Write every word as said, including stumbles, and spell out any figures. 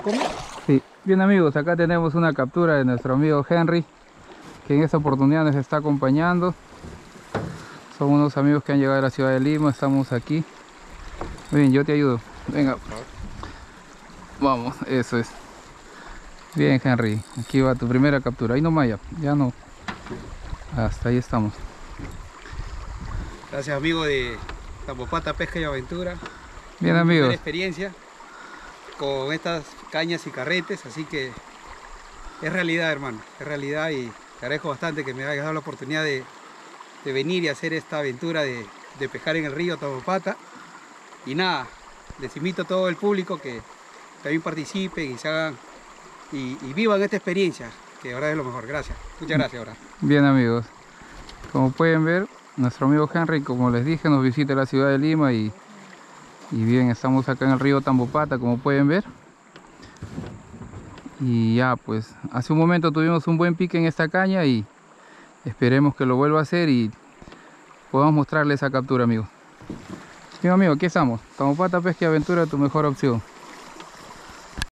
come. Sí, bien amigos, acá tenemos una captura de nuestro amigo Henry, que en esta oportunidad nos está acompañando. Son unos amigos que han llegado a la ciudad de Lima, estamos aquí. Muy bien, yo te ayudo. Venga. Vamos, eso es. Bien, Henry, aquí va tu primera captura. Ahí no Maya, ya no. Hasta ahí estamos. Gracias, amigo de Tambopata Pesca y Aventura. Bien, Mi amigos. primera experiencia con estas cañas y carretes, así que es realidad, hermano, es realidad, y te agradezco bastante que me hayas dado la oportunidad de, de venir y hacer esta aventura de, de pescar en el río Tambopata. Y nada, les invito a todo el público que también participen y se hagan y, y vivan esta experiencia, que ahora es lo mejor. Gracias, muchas gracias ahora. Bien amigos, como pueden ver, nuestro amigo Henry, como les dije, nos visita la ciudad de Lima y, y bien, estamos acá en el río Tambopata, como pueden ver. Y ya pues, hace un momento tuvimos un buen pique en esta caña y esperemos que lo vuelva a hacer y podamos mostrarle esa captura, amigos. Bien amigo, aquí estamos, Tambopata Pesca y Aventura, tu mejor opción.